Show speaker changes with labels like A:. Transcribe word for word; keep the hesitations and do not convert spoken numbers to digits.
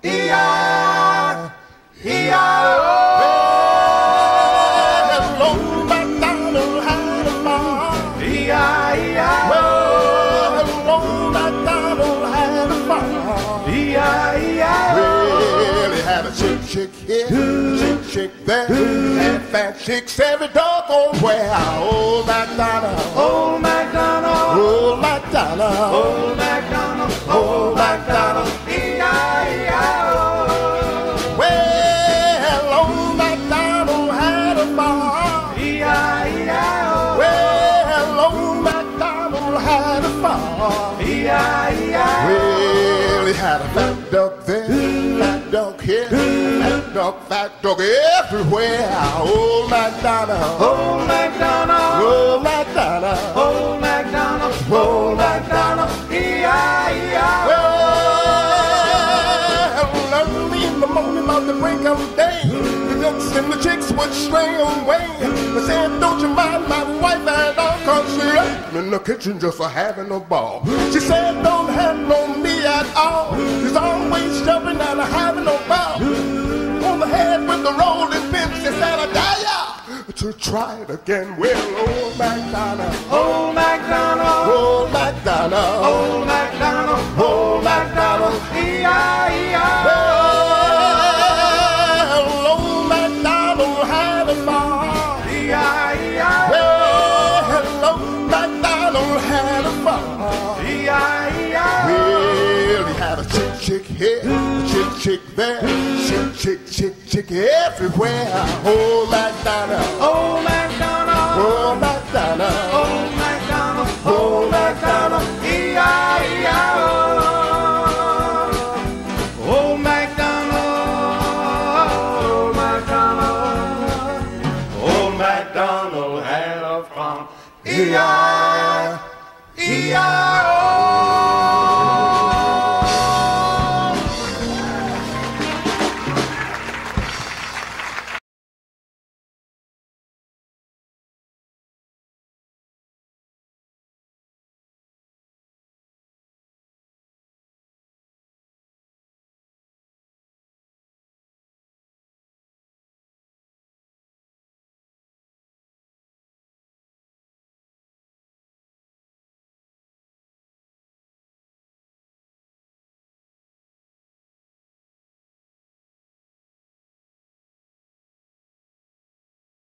A: E I E I O.
B: Well, old MacDonald had a farm.
A: E I E I O.
B: Well, old MacDonald had a farm.
A: E I E I O.
B: Well, he had a chick, chick here, a chick, chick there, and fat chicks every doggone where. Old MacDonald,
A: Old MacDonald,
B: old MacDonald,
A: Old MacDonald, Old MacDonald, E I E I O.
B: well, old MacDonald had a farm.
A: E I E I O.
B: Well, old MacDonald had a farm.
A: E I E I O.
B: Well, he had a fat duck there, fat duck here, fat duck, fat duck everywhere. Old MacDonald,
A: Old MacDonald,
B: old MacDonald,
A: Old MacDonald, Old MacDonald, E I E I O.
B: well, early in the morning of the break of day, the ducks and the chicks would stray away. They said, don't you mind my wife and all, cause she left in the kitchen just a having a ball. She said, don't handle me at all. She's always jumping and a having a ball. On the head with the rolling pin, she said, I die to try it again. Well, old MacDonald,
A: Old MacDonald,
B: old MacDonald,
A: Old MacDonald, Old MacDonald, E I E I
B: well, old MacDonald had a farm.
A: O. E I E I O.
B: Well, old MacDonald had a farm.
A: E I E I O.
B: Well, he had a chick, chick here, a chick, chick there, chick, chick, chick, chick everywhere. Old MacDonald,
A: Old MacDonald,
B: old MacDonald,
A: Old MacDonald, Old MacDonald, E I E I O. Old MacDonald, Old MacDonald, Old MacDonald had a farm. E I E I